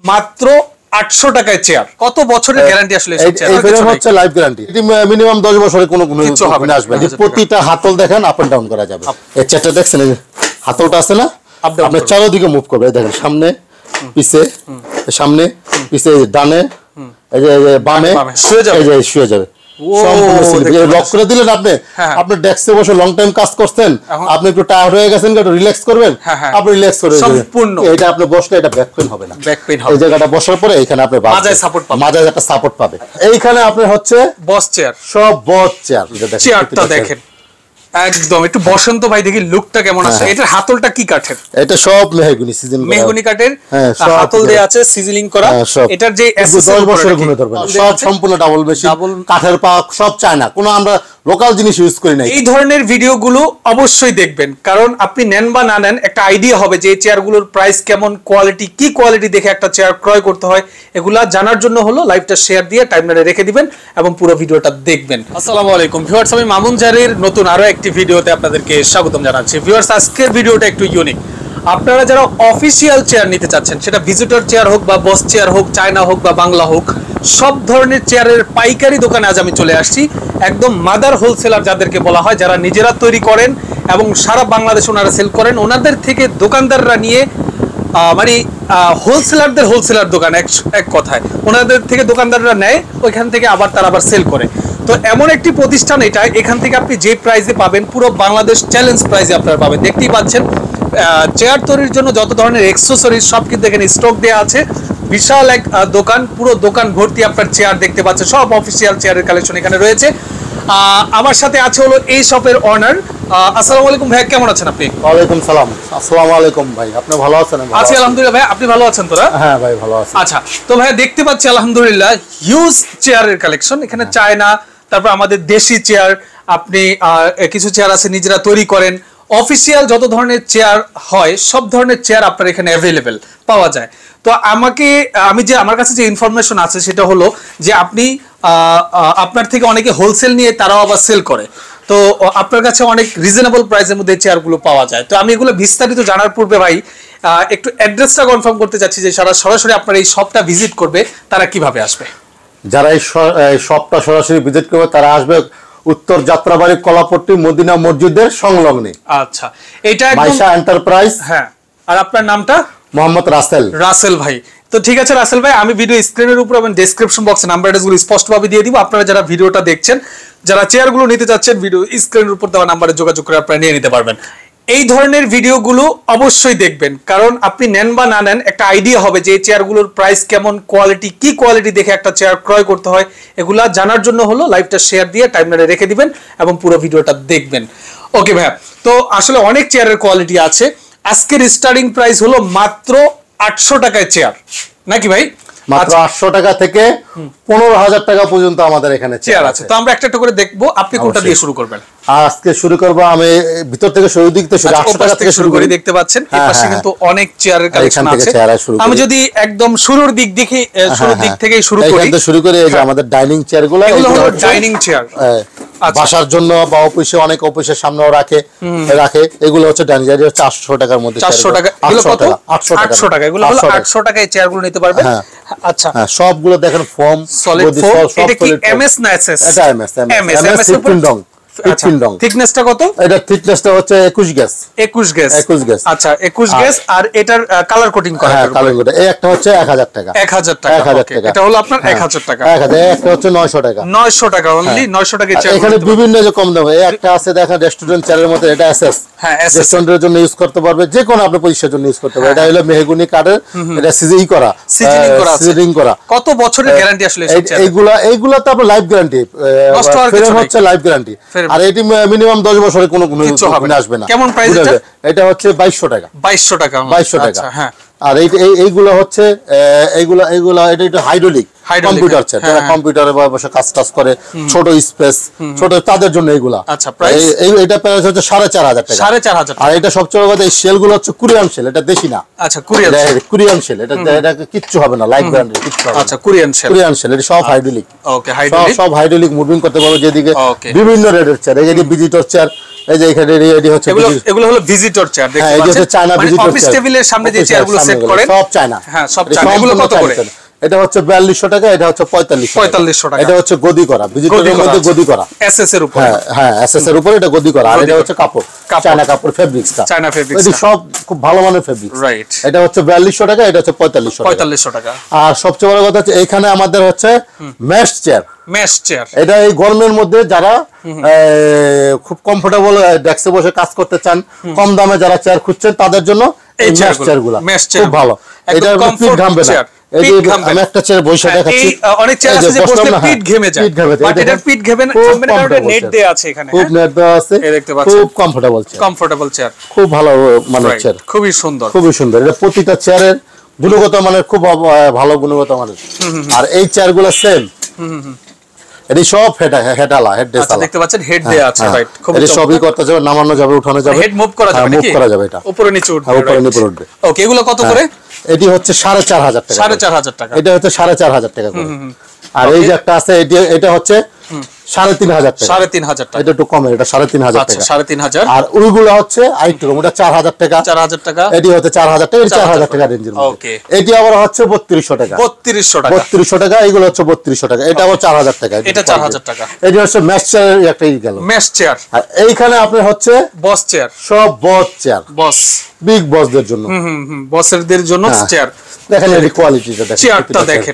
মাত্র 800 টাকায় চেয়ার। কত বছরের গ্যারান্টি আসলে এই চেয়ার? এই ফ্রেম হচ্ছে লাইফ গ্যারান্টি। এটি মিনিমাম 10 বছরের কোনো আসবে না। প্রতিটা হাতল দেখেন আপ এন্ড ডাউন করা যাবে। এই চেয়ারটা দেখছেন, এই হাতলটা আছে না, আপনি চারদিকে মুভ করবে। দেখেন সামনে পিছে, সামনে পিছে, ডানে, এই যে বামে শুয়ে যাবে, এই যে শুয়ে যাবে। লক করে দিলেন আপনি, আপনি ডেস্কে বসে লং টাইম কাজ করছেন, আপনি একটু টায়ার্ড হয়ে গেছেন, একটু রিল্যাক্স করবেন, আপনি রিল্যাক্স করে সম্পূর্ণ। এটা আপনি বসলে এটা ব্যাক পেইন হবে না, ব্যাক পেইন হবে। এই জায়গাটা বসার পরে এখানে আপনি মাজায় সাপোর্ট পাবেন, মাজায় একটা সাপোর্ট পাবে। এইখানে আপনি হচ্ছে বস চেয়ার, সব বস চেয়ার। চেয়ারটা দেখেন একদম একটু বসন্ত ভাই, দেখি লুকটা কেমন আছে। এটার হাতলটা কি কাঠের? এটা সব মেহগনি সিজন করা, মেহগনি কাঠের হাতল দেয়া আছে, সিজলিং করা। এটার যে 10 বছরের গুণে ধরবে, সব সম্পূর্ণ ডাবল মেশিন, কাঠের পা, সব চায়না, কোনো আমরা লোকাল জিনিস ইউজ করি না। এই ধরনের ভিডিওগুলো অবশ্যই দেখবেন, কারণ আপনি নেন বা না নেন একটা আইডিয়া হবে যে এই চেয়ারগুলোর প্রাইস কেমন, কোয়ালিটি কি, কোয়ালিটি দেখে একটা চেয়ার ক্রয় করতে হয়। এগুলা জানার জন্য হলো লাইভটা শেয়ার দিয়ে টাইমলাইনে রেখে দিবেন এবং পুরো ভিডিওটা দেখবেন। আসসালামু আলাইকুম ভিউয়ার্স, আমি মামুন জারির নতুন আরো একটি ভিডিওতে আপনাদেরকে স্বাগতম জানাচ্ছি। ভিউয়ার্স, আজকের ভিডিওটা একটু ইউনিক। আপনারা যারা অফিসিয়াল চেয়ার নিতে চাচ্ছেন, সেটা ভিজিটর চেয়ার হোক বা বস চেয়ার হোক, চায়না হোক বা বাংলা হোক, সব ধরনের চেয়ারের পাইকারি দোকানে আজ আমি চলে আসছি। একদম মাদার হোলসেলার যাদেরকে বলা হয়, যারা নিজেরা তৈরি করেন এবং সারা বাংলাদেশে ওনারা সেল করেন, ওনাদের থেকে দোকানদাররা নিয়ে মানে হোলসেলারদের হোলসেলার দোকান, এক কথায় ওনাদের থেকে দোকানদাররা নেয়, ওইখান থেকে আবার তারা আবার সেল করে। তো এমন একটি প্রতিষ্ঠান এটা, এখান থেকে আপনি যে প্রাইসে পাবেন, পুরো বাংলাদেশ চ্যালেঞ্জ প্রাইসে আপনারা পাবেন। দেখতেই পাচ্ছেন চেয়ার তৈরির জন্য যত ধরনের অ্যাকসেসরিজ সব কিন্তু এখানে স্টক দেওয়া আছে। বিশাল এক দোকান, পুরো দোকান ভর্তি আপনার চেয়ার দেখতে পাচ্ছেন। সব অফিসিয়াল চেয়ারের কালেকশন এখানে রয়েছে। আমার সাথে আছে হলো এই শপের অনার। আসসালামু আলাইকুম ভাই, কেমন আছেন আপনি? ওয়ালাইকুম সালাম। আসসালামু আলাইকুম ভাই, আপনি ভালো আছেন? আছি আলহামদুলিল্লাহ ভাই, আপনি ভালো আছেন তোরা? হ্যাঁ ভাই ভালো আছি। আচ্ছা, তো ভাই দেখতে পাচ্ছি আলহামদুলিল্লাহ হিউজ চেয়ারের কালেকশন এখানে, চায়না, তারপর আমাদের দেশি চেয়ার, আপনি কিছু চেয়ার আছে নিজেরা তৈরি করেন। অফিসিয়াল যত ধরনের চেয়ার হয় সব ধরনের চেয়ার আপনার এখানে অ্যাভেলেবেল পাওয়া যায়। তো আমার কাছে যে ইনফরমেশন আছে সেটা হলো যে আপনি আপনার থেকে অনেকে হোলসেল নিয়ে তারাও আবার সেল করে, তো আপনার কাছে অনেক রিজনেবল প্রাইসের মধ্যে চেয়ারগুলো পাওয়া যায়। তো আমি এগুলো বিস্তারিত জানার পূর্বে ভাই একটু অ্যাড্রেসটা কনফার্ম করতে চাচ্ছি যে সরাসরি আপনার এই শপটা ভিজিট করবে তারা কিভাবে আসবে? যারা এই শপটা সরাসরি ভিজিট করবে তারা আসবে উত্তর যাত্রাবাড়ি কলাপট্টি মদিনা মসজিদের সংলগ্নে। আচ্ছা, এটা মাইশা এন্টারপ্রাইজ। হ্যাঁ, আর আপনার নামটা? মোহাম্মদ রাসেল। রাসেল ভাই, তো ঠিক আছে রাসেল ভাই, আমি ভিডিও স্ক্রিনের উপর এবং ডেসক্রিপশন বক্সে নাম্বার অ্যাড্রেসগুলো স্পষ্টভাবে দিয়ে দিব। আপনারা যারা ভিডিওটা দেখছেন, যারা চেয়ারগুলো নিতে চাচ্ছেন, ভিডিও স্ক্রিনের উপর দেওয়া নাম্বারে যোগাযোগ করে আপনারা নিয়ে নিতে পারবেন। এই ধরনের ভিডিওগুলো অবশ্যই দেখবেন, কারণ আপনি নেন বা না নেন একটা আইডিয়া হবে যে এই চেয়ারগুলোর প্রাইস কেমন, কোয়ালিটি কি, কোয়ালিটি দেখে একটা চেয়ার ক্রয় করতে হয়। এগুলা জানার জন্য হলো লাইভটা শেয়ার দিয়ে টাইমলাইনে রেখে দিবেন এবং পুরো ভিডিওটা দেখবেন। ওকে ভাইয়া, তো আসলে অনেক চেয়ারের কোয়ালিটি আছে। আজকের স্টার্টিং প্রাইস হলো মাত্র 800 টাকায় চেয়ার, নাকি ভাই? মাত্র 800 টাকা থেকে 15,000 টাকা পর্যন্ত আমাদের এখানে চেয়ার আছে। তো আমরা একটা একটা করে দেখবো, আপনি কোনটা দিয়ে শুরু করবেন? আজকে শুরু করব আমি ভিতর থেকে, শুরু দিক থেকে 800 টাকা থেকে শুরু করি। দেখতে পাচ্ছেন এই পাশে কিন্তু অনেক চেয়ারের কালেকশন আছে। আমি যদি একদম শুরুর দিক দেখি, শুরুর দিক থেকেই শুরু করি। এখান থেকে শুরু করে এই যে আমাদের ডাইনিং চেয়ারগুলো, এগুলো হলো ডাইনিং চেয়ার, বাসার জন্য বা অফিসে, অনেক অফিসের সামনেও রাখে। এগুলো হচ্ছে ডাইনিং চেয়ার, হচ্ছে 800 টাকার মধ্যে। 400 টাকা, এগুলো কত? 800 টাকা। এগুলো হলো 800 টাকায় চেয়ারগুলো নিতে পারবেন। আচ্ছা, সবগুলো দেখেন ফর্ম সলিড ফোম। এটা কি এমএস না এসএস? এটা এমএস। এমএস এর থিকনেসটা কত? এটা থিকনেসটা হচ্ছে 21 গেজ। 21 গেজ। 21 গেজ। আচ্ছা, 21 গেজ। আর এটার কালার কোটিং করা? হ্যাঁ, কালার কোটিং। এই একটা হচ্ছে 1000 টাকা। 1000 টাকা। 1000 টাকা। এটা হলো আপনার 1000 টাকা। 1000। একটা হচ্ছে 900 টাকা। 900 টাকা অনলি। 900 টাকা চেয়ার। এখানে বিভিন্ন যে কম দামে এই একটা আছে, দেখেন রেস্টুরেন্ট চেয়ারের মধ্যে। এটা এসএস। হ্যাঁ, এসএস। রেস্টুরেন্টের জন্য ইউজ করতে পারবে, যে কোনো আপনি পজিশনের জন্য ইউজ করতে পারবে। এটা হলো মেহগনি কাঠের, এটা সিজনিং করা। সিজনিং করা। কত বছরের গ্যারান্টি আসলে এই চেয়ার? এইগুলা তো আপনার লাইফ গ্যারান্টি, নষ্ট হওয়ার কিছু নাই, হচ্ছে লাইফ গ্যারান্টি। আর এটি মিনিমাম 10 বছরের কোনো আসবে না। কেমন প্রাইস এটা? এটা হচ্ছে 2200 টাকা। 2200 টাকা। 2200 টাকা। হ্যাঁ। আর এইগুলো হচ্ছে এইগুলা এটা একটু হাইড্রোলিক কম্পিউটার চেয়ার, যারা কম্পিউটারে বসে কাজ করে, ছোট স্পেস, ছোট, তাদের জন্য এইগুলা। আচ্ছা, প্রাইস এটা প্রাইস হচ্ছে 4500 টাকা। 4500। আর এটা সবচেয়ে বড় কথা, এই শেলগুলো হচ্ছে কোরিয়ান শেল, এটা দেশি না। আচ্ছা, কোরিয়ান শেল, এটা কিচ্ছু হবে না, লাইফ গ্যারান্টি কিচ্ছু হবে না। আচ্ছা, কোরিয়ান শেল, এটা সব হাইড্রোলিক। ওকে, হাইড্রোলিক, সব হাইড্রোলিক, মুভমেন্ট করতে পারবে যেদিকে। বিভিন্ন রেটের চেয়ার, এই যে ভিজিটর চেয়ার, এই যে এখানে এডি হচ্ছে এগুলো হলো ভিজিটর চেয়ার দেখতে পাচ্ছেন, পাচ্ছেন, চায়না ভিজিটর অফিস চেয়ার, টেবিলের সামনে যে চেয়ারগুলো সেট করেন সব চায়না। হ্যাঁ সব চায়না। এগুলো কত করে? এটা হচ্ছে 4200 টাকা, এটা হচ্ছে 4500 টাকা। এটা হচ্ছে গদি করা, ভিজিটরের মধ্যে গদি করা এসএস এর উপর। হ্যাঁ এসএস এর উপর এটা গদি করা। আর এটা হচ্ছে কাপড়, চায়না কাপড়, ফেব্রিক্সটা চায়না ফেব্রিক্স। এটা সব খুব ভালো মানের ফেব্রিক্স, রাইট। এটা হচ্ছে 4200 টাকা, এটা হচ্ছে 4500 টাকা। আর সবচেয়ে বড় কথা হচ্ছে এখানে আমাদের হচ্ছে মেশ চেয়ার। মেশ চেয়ার এটা এই গরমের মধ্যে যারা খুব কমফোর্টেবল ডেস্কে বসে কাজ করতে চান, কম দামে যারা চেয়ার খুঁজছেন তাদের জন্য এই মেশ চেয়ারগুলো খুব ভালো। এটা পিঠ ঘামবে না। এই যে আমি একটা চেয়ার বসে দেখাচ্ছি, অনেক চেয়ার আছে যে বসলে পিঠ ঘেমে যায়, বাট এটা পিঠ ঘেমে না, কারণ নেট দেয়া আছে এখানে, খুব নেট দেয়া আছে, এই দেখতে পাচ্ছেন, খুব কমফোর্টেবল চেয়ার, খুব ভালো মানের চেয়ার, খুবই সুন্দর, খুবই সুন্দর। এটা প্রতিটা চেয়ারের গুণগত মানের খুব ভালো গুণগত মানের। আর এই চেয়ারগুলো সেম, এটি সব হেডালা, হেড ডেস্ক দেখতে পাচ্ছেন, হেড দেয়া আছে, রাইট। খুব এটা সবই করতে যাবে, নামানো যাবে, উঠানো যাবে, হেড মুভ করা যাবে, মুভ করা যাবে, এটা উপরে নিচে উঠবে, উপরে নিচে উঠবে। ওকে, এগুলো কত করে? এটি হচ্ছে 4500 টাকা, 4500 টাকা। এটা হচ্ছে 4500 টাকা করে। আর এই যে একটা আছে, এটা হচ্ছে 3500 টাকা, 3500 টাকা। এটা একটু কমে, এটা 3500 টাকা, 3500। আর ওইগুলো হচ্ছে আইটু ওটা 4000 টাকা, 4000 টাকা। এটি হচ্ছে 4000 টাকা, 4000 টাকা রেঞ্জের মধ্যে। ওকে, এটি আবার হচ্ছে 3200 টাকা, 3200 টাকা, 3200 টাকা। এগুলো হচ্ছে 3200 টাকা, এটা আবার 4000 টাকা, এটা 4000 টাকা। এটি হচ্ছে মেশ চেয়ার, একটাই গেল মেশ চেয়ার। আর এইখানে আপনার হচ্ছে বস চেয়ার, সব বস চেয়ার, বস বিগ বসদের জন্য, বসেরদের জন্য চেয়ার। দেখেন এই কোয়ালিটিটা, দেখেন চেয়ারটা দেখেন,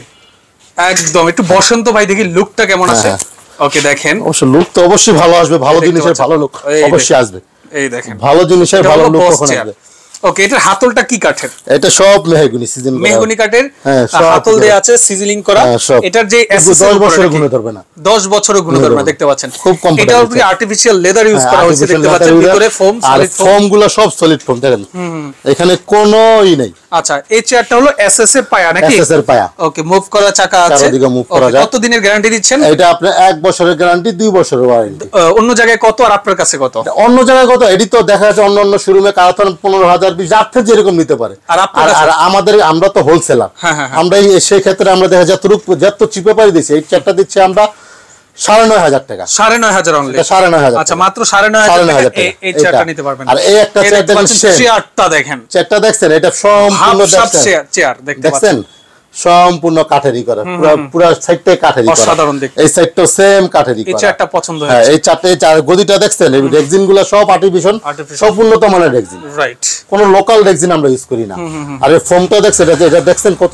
একদম একটু বসন্ত ভাই, দেখি লুকটা কেমন আছে। ওকে, দেখেন, অবশ্য লুক তো অবশ্যই ভালো আসবে, ভালো জিনিসের ভালো লুক অবশ্যই আসবে। এই দেখেন, ভালো জিনিসের ভালো লুক কখন আসবে। ওকে, এটার হাতলটা কি কাঠের? এটা সব মেহগনি সিজন করা, মেহগনি কাঠের হাতল দেয়া আছে, সিজলিং করা। এটার যে 10 বছরের গুণে ধরবে না, 10 বছরের গুণে ধরবে না, দেখতে পাচ্ছেন। খুব কম, এটা উপরে আর্টিফিশিয়াল লেদার ইউজ করা হয়েছে, দেখতে পাচ্ছেন, ভিতরে ফোম, সলিড ফোম গুলো সব সলিড ফোম, দেখেন এখানে কোনোই নেই। আচ্ছা, এই চেয়ারটা হলো এসএস এর পায়া নাকি? এসএস এর পায়া। ওকে, মুভ করা চাকা আছে, চারদিকে মুভ করা যায়। কত দিনের গ্যারান্টি দিচ্ছেন? এটা আপনি 1 বছরের গ্যারান্টি, 2 বছরের ওয়ারেন্টি। অন্য জায়গায় কত আর আপনার কাছে কত? অন্য জায়গায় কত, এডি তো দেখা যাচ্ছে অন্য শোরুমে কারাতন 15000 20 যার থেকে যেরকম নিতে পারে। আর আমাদের, আমরা তো হোলসেলার, আমরা সেই ক্ষেত্রে আমরা দেখা যত চিপে পারি দিচ্ছি। এই চেয়ারটা দিচ্ছি আমরা 9500 টাকা, 9500 অনলি, 9500। আচ্ছা, মাত্র 9500 টাকা এই চেয়ারটা নিতে পারবেন। আর এই একটা চেয়ার দেখেন, চেয়ারটা দেখেন, চেয়ারটা দেখছেন, এটা সম্পূর্ণ চেয়ার দেখছেন, সম্পূর্ণ কাঠেরই করা, পুরো সাইডটাই কাঠেরই করা, অসাধারণ দেখতে। এই সাইডটা সেম কাঠেরই করা। এই চেয়ারটা পছন্দ হয়েছে। হ্যাঁ, এই চার গদিটা দেখছেন, এই রেক্সিনগুলো সব আর্টিফিশিয়াল, সব উন্নত মানের রেক্সিন, রাইট। কোন লোকাল রেক্সিন আমরা ইউজ করি না। আর এই ফোমটা দেখছেন, এটা দেখছেন কত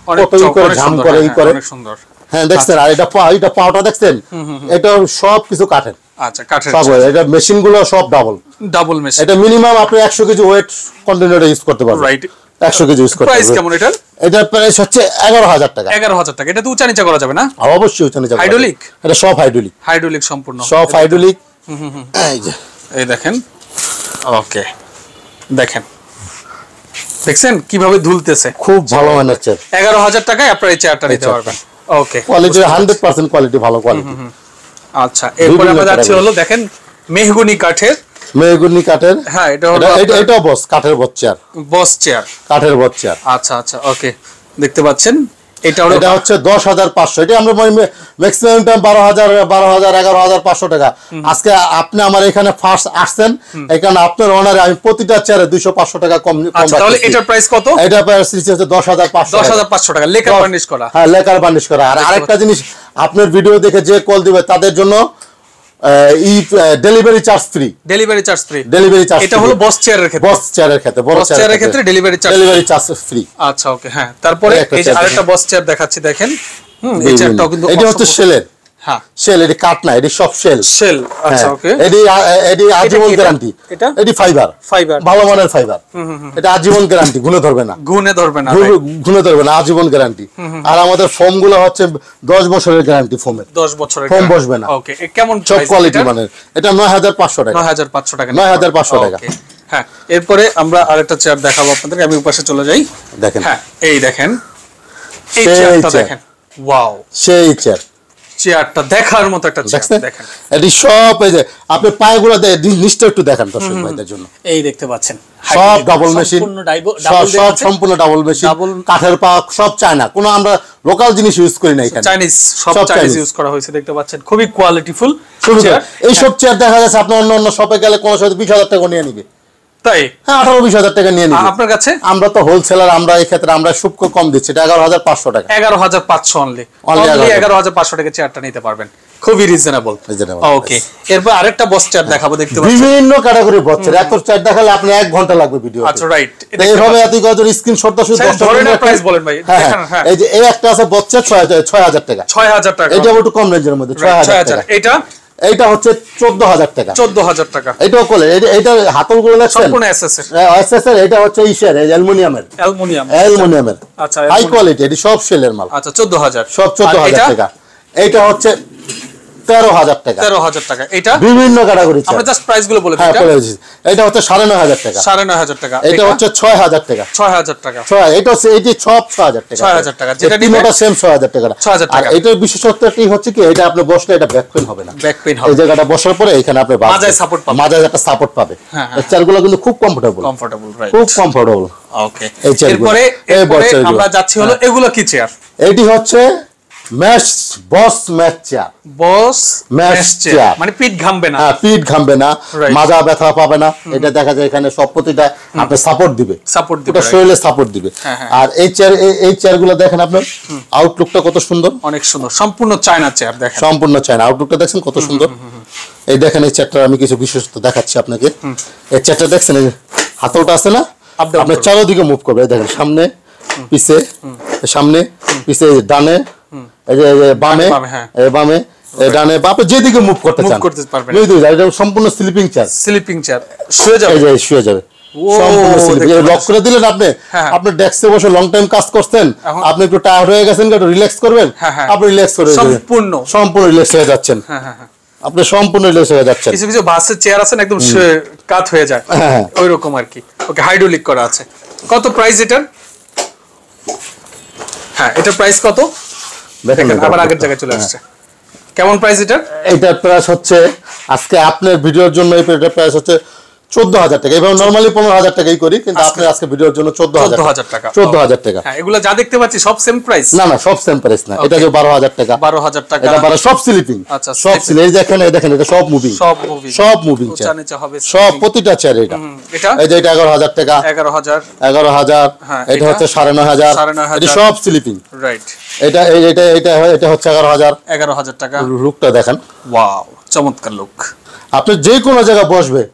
করে ঝাম করে, এই করে, অনেক সুন্দর। হ্যাঁ, দেখছেন। আর এটা পাওটা দেখছেন, এটা সব কিছু কাঠের। আচ্ছা, কাঠের সব, এটা মেশিন গুলো সব ডাবল মেশিন। এটা মিনিমাম আপনি 100 কেজি ওয়েট কন্টেইনারে ইউজ করতে পারবেন, রাইট। 100 কেজি ইউজ করতে পারবেন। প্রাইস কেমন এটার? এটার প্রাইস হচ্ছে 11000 টাকা। 11000 টাকা। এটা তো উঁচা নিচা করা যাবে না? অবশ্যই উঁচা নিচা। হাইড্রোলিক? এটা সব হাইড্রোলিক, হাইড্রোলিক সম্পূর্ণ, সব হাইড্রোলিক। এই যে, এই দেখেন, ওকে, দেখেন, দেখছেন কিভাবে ঝুলতেছে, খুব ভালো মানের চেয়ার। 11000 টাকায় আপনারা এই চেয়ারটা নিতে পারবেন। ওকে, কোয়ালিটি 100% কোয়ালিটি, ভালো কোয়ালিটি। আচ্ছা, এরপর আমরা যাচ্ছি হলো, দেখেন, মেহগনি কাঠের, মেহগনি কাঠের। হ্যাঁ, এটা হলো এটা বস কাঠের বস চেয়ার, বস চেয়ার, কাঠের বস চেয়ার। আচ্ছা আচ্ছা, ওকে, দেখতে পাচ্ছেন, এটা হচ্ছে 10500। এটা আমরা ম্যাক্সিমাম টাইম 12000 11500 টাকা। আজকে আপনি আমার এখানে ফার্স্ট আসছেন, এখানে আপনার অনারে আমি প্রতিটা চেয়ারে 200-500 টাকা কম রাখছি। তাহলে এটার প্রাইস কত? এটা প্রাইস হচ্ছে 10500 টাকা, লেকার বার্নিশ করা। হ্যাঁ, লেকার বার্নিশ করা। আর আরেকটা জিনিস, আপনার ভিডিও দেখে যে কল দিবে তাদের জন্য delivery charge free, delivery charge free. এটা হলো বস চেয়ারের ক্ষেত্রে, বস চেয়ারের ক্ষেত্রে, বড় চেয়ারের ক্ষেত্রে ডেলিভারি চার্জ ফ্রি। আচ্ছা, ওকে, হ্যাঁ। তারপরে এই যে আরেকটা বস চেয়ার দেখাচ্ছি, দেখেন, এই চেয়ারটাও কিন্তু, এটা হচ্ছে শেলের, হ্যাঁ, শেল। এটি কাঠ না, এটি সব শেল। আচ্ছা, ওকে। এটি আজীবন গ্যারান্টি। এটি ফাইবার, ভালো মানের ফাইবার। এটা আজীবন গ্যারান্টি, ঘুনে ধরবে না, আজীবন গ্যারান্টি। আর আমাদের ফোম গুলো হচ্ছে 10 বছরের গ্যারান্টি, ফোমের 10 বছরের ফোম বসবে না। ওকে, কেমন সব কোয়ালিটি মানের। এটা 9500 টাকা, 9500 টাকা, 9500 টাকা। হ্যাঁ, এরপরে আমরা আরেকটা চেয়ার দেখাবো আপনাদেরকে, আমি উপাশে চলে যাই। দেখেন, হ্যাঁ, এই দেখেন, এই চেয়ারটা দেখেন, ওয়াও, সেই চেয়ার, চেয়ারটা দেখার মতো একটা চেয়ার দেখেন। এটি সব এই যে আপনি পায়গুলো নিচটা একটু দেখেন দর্শক ভাইদের জন্য। এই দেখতে পাচ্ছেন সব ডাবল মেশিন, সব সম্পূর্ণ ডাবল মেশিন, কাঠের পা সব চায়না, কোনো আমরা লোকাল জিনিস ইউজ করি না এখানে, চাইনিজ সব চাইনিজ ইউজ করা হয়েছে। দেখতে পাচ্ছেন খুবই কোয়ালিটিফুল চেয়ার। এই সব চেয়ার দেখা যাচ্ছে আপনার অন্য শপে গেলে কোনো সাথে 20,000 টাকা নিয়ে নিবে। তাই? হ্যাঁ, 18-20,000 টাকা নিয়ে নিবে আপনার কাছে। আমরা তো হোলসেলার, আমরা এই ক্ষেত্রে আমরা সূক্ষ্ম কম দিচ্ছি, এটা 11,500 টাকা। 11,500 অনলি 11,500 টাকা চেয়ারটা নিতে পারবেন, খুবই রিজনেবল। ওকে, এরপর আরেকটা বস চেয়ার দেখাবো। দেখতে পাচ্ছেন বিভিন্ন ক্যাটাগরির বস চেয়ার, এত চেয়ার দেখালে আপনি 1 ঘন্টা লাগবে ভিডিও। আচ্ছা, রাইট। এইভাবে এত কয়জন স্ক্রিনশট দাও, শুধু 10 টাকা প্রাইস বলেন ভাই। দেখেন, হ্যাঁ, এই যে এই একটা আছে বস চেয়ার 6,000 টাকা। 6,000 টাকা, এটা একটু কম রেঞ্জের মধ্যে 6,000 টাকা। এইটা হচ্ছে 14,000 টাকা। 14,000 টাকা। এটাও কোলে, এটা হাতলগুলো দেখছেন সম্পূর্ণ এসএস এর। এসএস এর। এটা হচ্ছে ইসের অ্যালুমিনিয়ামের। আচ্ছা, হাই কোয়ালিটি, এটি সব সেলের মাল। আচ্ছা, 14,000, সব 14,000 টাকা। এইটা হচ্ছে 13,000 টাকা। 13,000 টাকা। এটা বিভিন্ন ক্যাটাগরি। আমরা জাস্ট প্রাইস গুলো বলে দিই। হ্যাঁ, বলে দিচ্ছি। এটা হচ্ছে 9,500 টাকা। 9,500 টাকা। এটা হচ্ছে 6,000 টাকা। 6,000 টাকা। এটা হচ্ছে এটি সব 6,000 টাকা। 6,000 টাকা। যেটা নিমোটা সেম 6,000 টাকা। 6,000 টাকা। আর এটার বিশেষত্বটি হচ্ছে কি, এটা আপনি বসলে এটা ব্যাক পেইন হবে না। ব্যাক পেইন হবে। এই জায়গাটা বসার পরে এখানে আপনি মাজায় সাপোর্ট পাবেন। মাজায় একটা সাপোর্ট পাবে। হ্যাঁ, এই চেয়ারগুলো কিন্তু খুব কমফোর্টেবল, রাইট, খুব কমফোর্টেবল। ওকে, এরপরে আমরা যাচ্ছি হলো এগুলো কি চেয়ার? এটি হচ্ছে mesh boss mesh chair. Boss mesh chair মানে পিঠ ঘামবে না। হ্যাঁ, পিঠ ঘামবে না, মাজা ব্যথা পাবে না। এটা দেখা যায় এখানে সব প্রতিটা আপনি সাপোর্ট দিবে, এটা শরীরে সাপোর্ট দিবে। আর এই চেয়ারগুলো দেখেন আপনার আউটলুকটা কত সুন্দর, অনেক সুন্দর, সম্পূর্ণ চায়না চেয়ার। দেখেন সম্পূর্ণ চায়না, আউটলুকটা দেখছেন কত সুন্দর। এই দেখেন এই চেয়ারটা আমি কিছু বিশেষত্ব দেখাচ্ছি আপনাকে। এই চেয়ারটা দেখছেন, এই হাতলটা আছে না, আপনি চারদিকে মুভ করবে। দেখেন সামনে পিছে, সামনে পিছে, ডানে, এই যে বামে, বামে ডানে বামে, যেদিকে মুভ করতে চান করতে পারবেন। এটা সম্পূর্ণ স্লিপিং চেয়ার। স্লিপিং চেয়ার, শুয়ে যাবে, এই যে শুয়ে যাবে সম্পূর্ণ স্লিপিং। লক করে দিলেন আপনি, আপনি ডেস্কে বসে লং টাইম কাজ করছেন, আপনি একটু টায়ার্ড হয়ে গেছেন, একটু রিল্যাক্স করবেন, আপনি রিল্যাক্স করে সম্পূর্ণ রিল্যাক্স হয়ে যাচ্ছেন। আপনি সম্পূর্ণ রিল্যাক্স হয়ে যাচ্ছেন। কিছু কিছু বাসের চেয়ার আছে না একদম কাত হয়ে যায়, ওই রকম আর কি। ওকে, হাইড্রোলিক করা আছে। কত প্রাইস এটার? হ্যাঁ, এটার প্রাইস কত? দেখেন আবার আগের জায়গায় চলে আসছে। কেমন প্রাইস এটা? এটার প্রাইস হচ্ছে আজকে আপনার ভিডিওর জন্য এটার প্রাইস হচ্ছে 14,000 টাকা। এভাবে নরমালি 15,000 টাকাই করি, কিন্তু আপনি আজকে ভিডিওর জন্য 14,000 টাকা। 14,000 টাকা। হ্যাঁ, এগুলো যা দেখতে পাচ্ছি সব সেম প্রাইস? না না, সব সেম প্রাইস না। এটা যে 12,000 টাকা। 12,000 টাকা। এটা 12 সব স্লিপিং। আচ্ছা, সব স্লিপিং। এই দেখেন, এই দেখেন, এটা সব মুভিং, সব মুভিং চেয়ার, সব প্রতিটা চেয়ার। এটা এই যে এটা 11,000 টাকা। 11,000। এটা হচ্ছে 9,500। এটা সব স্লিপিং, রাইট। এটা এটা হচ্ছে 11,000 টাকা। লুকটা দেখেন, ওয়াও, চমৎকার লুক। আপনি যে কোনো জায়গায় বসবে।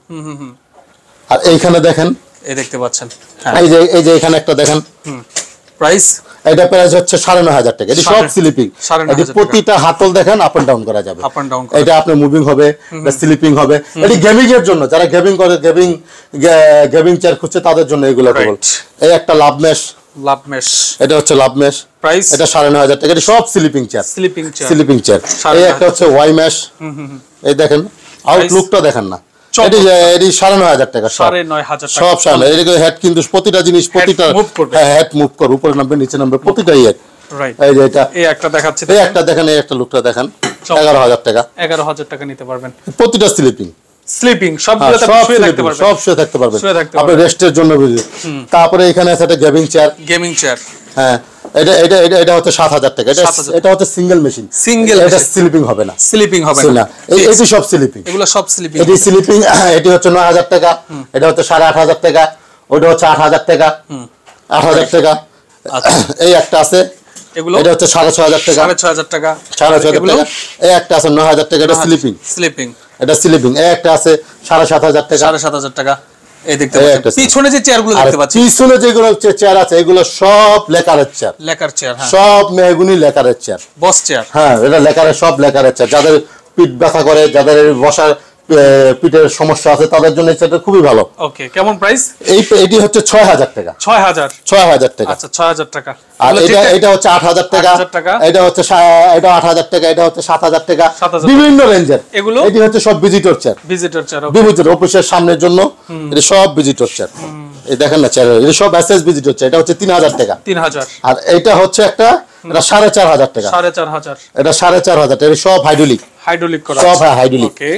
আর এইখানে দেখেন, এই দেখতে পাচ্ছেন, এই যে এখানে একটা দেখেন প্রাইস। এটা প্রাইস হচ্ছে 9,500 টাকা। এটা সব স্লিপিং। এটি প্রতিটা হাতল দেখেন আপ এন্ড ডাউন করা যাবে। এটা আপনি মুভিং হবে, এটা স্লিপিং হবে। এটি গেমিং এর জন্য, যারা গেমিং করে, গেমিং চেয়ার খুঁজছে তাদের জন্য এগুলো কেবল। এই একটা লাভ মেশ, এটা হচ্ছে লাভ মেশ, প্রাইস এটা 9,500 টাকা। এটা সব স্লিপিং চেয়ার, স্লিপিং চেয়ার। এই একটা হচ্ছে ওয়াই মেশ। এই দেখেন আউটলুকটা দেখেন না, এটি 9,500 টাকা। সব সামনে এদিকে হেড, কিন্তু প্রতিটা জিনিস প্রতিটা হেড মুভ করে, উপরে নামবে নিচে নামবে প্রতিটা হেড। এই যে এটা এই একটা দেখাচ্ছে, এই একটা দেখেন, এই একটা লুকটা দেখেন, 11,000 টাকা। 11,000 টাকা নিতে পারবেন। প্রতিটা স্লিপিং, সবগুলোতে শুয়ে থাকতে পারবেন, সব শুয়ে থাকতে পারবেন আপনি রেস্টের জন্য। তারপরে এখানে আছে একটা গেমিং চেয়ার। হ্যাঁ, এটা হচ্ছে 7,000 টাকা। এটা হচ্ছে সিঙ্গেল মেশিন, এটা স্লিপিং হবে না, না। এটি সব স্লিপিং, এগুলো সব স্লিপিং। এটি স্লিপিং, এটি হচ্ছে 9,000 টাকা। এটা হচ্ছে 8,500 টাকা। ওটা হচ্ছে 8,000 টাকা। 8,000 টাকা। এই একটা আছে, এটা হচ্ছে 6,500 টাকা। 6,500 টাকা। এই একটা আছে 9,000 টাকা। এটা স্লিপিং, এটা স্লিপিং। এই একটা আছে 7,500 টাকা। 7,500 টাকা। এই দেখতে পাচ্ছেন পিছনে যে চেয়ারগুলো দেখতে পাচ্ছেন, পিছনে যেগুলো চেয়ার আছে এগুলো সব লেকারের চেয়ার, সব মেহগুনি লেকারের চেয়ার, বস চেয়ার। হ্যাঁ, এটা লেকারের, সব লেকারের চেয়ার। যাদের পিঠ ব্যথা করে, যাদের বসার পিঠের সমস্যা আছে তাদের জন্য এটা খুবই ভালো। ওকে, কেমন প্রাইস? এটি হচ্ছে 6,000 টাকা। 6,000 টাকা। আচ্ছা, 6,000 টাকা। আর এটা হচ্ছে 8,000 টাকা। এটা হচ্ছে 8,000 টাকা। এটা হচ্ছে 7,000 টাকা। বিভিন্ন রেঞ্জের এগুলো। এটি হচ্ছে সব ভিজিটর চেয়ার, ভিজিটর অফিসের সামনের জন্য। এটা সব ভিজিটর চেয়ার। এই দেখেন না চেয়ার, এটা সব এসএস ভিজিটর চেয়ার। এটা হচ্ছে 3,000 টাকা। 3,000। আর এটা হচ্ছে একটা এটা 4500 টাকা। 4500 এটা 4500 টাকা। এটা সব হাইড্রোলিক করা, সব হাইড্রোলিক। ওকে,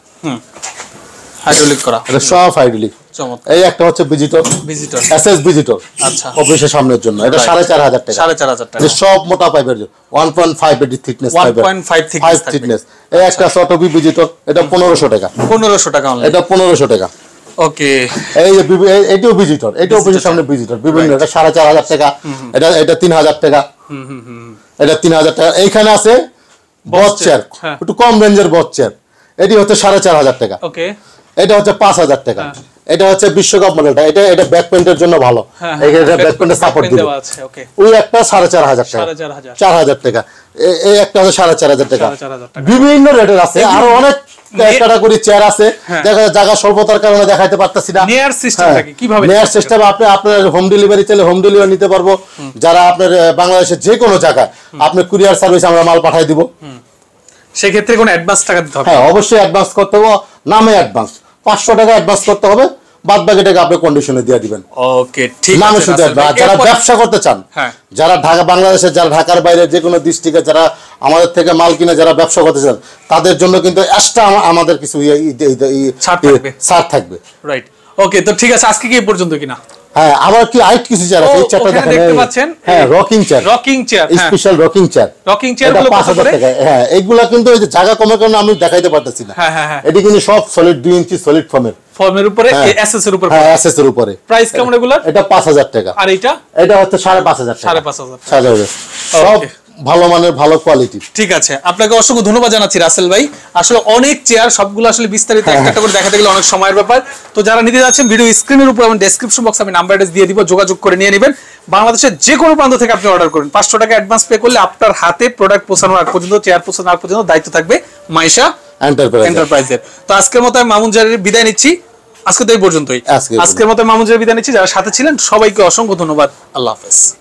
হাইড্রোলিক করা, এটা সব হাইড্রোলিক। চমৎকার। এই একটা হচ্ছে ভিজিটর এসএস ভিজিটর, আচ্ছা, অফিসের সামনের জন্য। এটা 4500 টাকা। 4500 টাকা। এটা সব মোটা পাইপের 1.5 এর থিকনেস পাইপের, 1.5 থিকনেস। এই একটা অটোবি ভিজিটর, এটা 1500 টাকা। 1500 টাকা অনলি, এটা 1500 টাকা। ওকে। এই যে এটাও ভিজিটর, এটা অফিসের সামনে ভিজিটর বিভিন্ন, এটা 4500 টাকা। এটা 3000 টাকা। এটা 3000 টাকা। এইখানে আছে বস চেয়ার, একটু কম রেঞ্জের বস চেয়ার, এটি হচ্ছে 4500 টাকা। ওকে, এটা হচ্ছে 5000 টাকা। এটা হচ্ছে বিশ্বকাপ মডেলটা, এটা ব্যাক পেইন্টের জন্য ভালো, এটা ব্যাক পেইন্টে সাপোর্ট দিবে। ওকে, ওই একটা 4500 টাকা, 4000 টাকা। এই একটা হচ্ছে 4500 টাকা। বিভিন্ন রেটের আছে, আরো অনেক ক্যাটাগরি চেয়ার আছে। দেখা জায়গা স্বল্পতার কারণে দেখাইতে পারতাছি না। নেয়ার সিস্টেমটা কি, কিভাবে নেয়ার সিস্টেম? আপনার হোম ডেলিভারি চাইলে হোম ডেলিভারি নিতে পারবো। যারা আপনার বাংলাদেশের যে কোনো জায়গায় আপনি কুরিয়ার সার্ভিস আমরা মাল পাঠিয়ে দিব। সেই ক্ষেত্রে কোনো অ্যাডভান্স টাকা দিতে হবে? হ্যাঁ, অবশ্যই অ্যাডভান্স করতে হবে, নামে অ্যাডভান্স 500 টাকা অ্যাডভান্স করতে হবে, বাদ বাকি টাকা আপনি কন্ডিশনে দিয়ে দিবেন। ওকে, ঠিক আছে। নামে শুধু যারা ব্যবসা করতে চান, যারা ঢাকা বাংলাদেশের, যারা ঢাকার বাইরে যে কোনো ডিস্ট্রিক্টে যারা আমাদের থেকে মাল কিনে যারা ব্যবসা করতে চান, তাদের জন্য কিন্তু এক্সট্রা আমাদের কিছু ছাড় থাকবে। Right, okay. তো ঠিক আছে, আজকে কি এই পর্যন্ত কিনা? হ্যাঁ, আবার কি আইট কিছু চেয়ার আছে, এই চেয়ারটা দেখেন, দেখতে পাচ্ছেন। হ্যাঁ, rocking chair, special rocking chair. গুলো 5000 টাকা। হ্যাঁ, এইগুলা কিন্তু ওই যে জায়গা কমের কারণে আমি দেখাইতে পারতেছি না। এটি কিন্তু সব সলিড 2 ইঞ্চি সলিড ফর্মের উপরে, এসএস এর উপরে। হ্যাঁ, এসএস এর উপরে। প্রাইস কেমন এগুলা? এটা 5000 টাকা। আর এটা হচ্ছে 5500 টাকা। 5500। সব ভালো মানের, ভালো কোয়ালিটি। ঠিক আছে, আপনাকে অসংখ্য ধন্যবাদ জানাচ্ছি রাসেল ভাই। আসলে অনেক চেয়ার, সবগুলো আসলে বিস্তারিত একটা করে দেখাতে গেলে অনেক সময়ের ব্যাপার। তো যারা নিতে যাচ্ছেন, ভিডিও স্ক্রিনের উপর এবং ডেসক্রিপশন বক্সে আমি নাম্বার অ্যাড্রেস দিয়ে দিব, যোগাযোগ করে নিয়ে নেবেন। বাংলাদেশের যে কোনো প্রান্ত থেকে আপনি অর্ডার করুন, 500 টাকা অ্যাডভান্স পে করলে আপনার হাতে প্রোডাক্ট পৌঁছানোর আগ পর্যন্ত, চেয়ার পৌঁছানোর আগ পর্যন্ত দায়িত্ব থাকবে মাইশা এন্টারপ্রাইজের। তো আজকের মতো আমি মামুন জারির বিদায় নিচ্ছি। আজকে তো এই পর্যন্তই। আজকের মতো মামুন জারির বিদায় নিচ্ছি। যারা সাথে ছিলেন সবাইকে অসংখ্য ধন্যবাদ। আল্লাহ হাফেজ।